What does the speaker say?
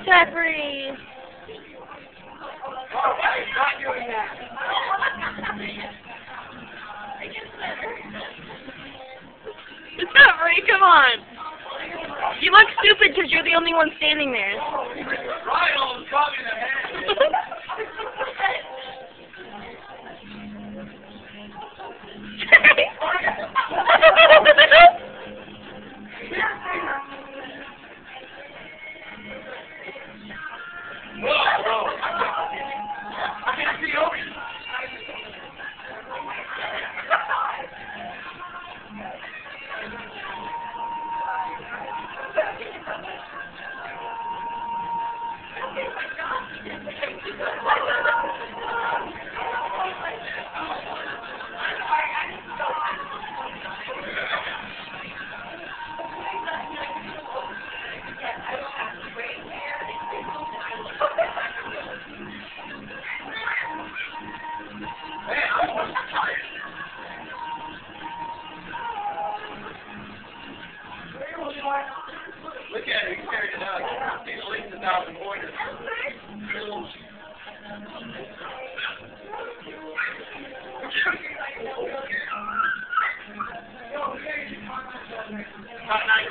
Jeffrey! Oh, he's not doing that. Jeffrey, come on! You look stupid because you're the only one standing there. Right on, caught me in the head. Whoa, bro. I can't see over you. Look at him, he's carrying it out. He's at least 1,000 pointers. Not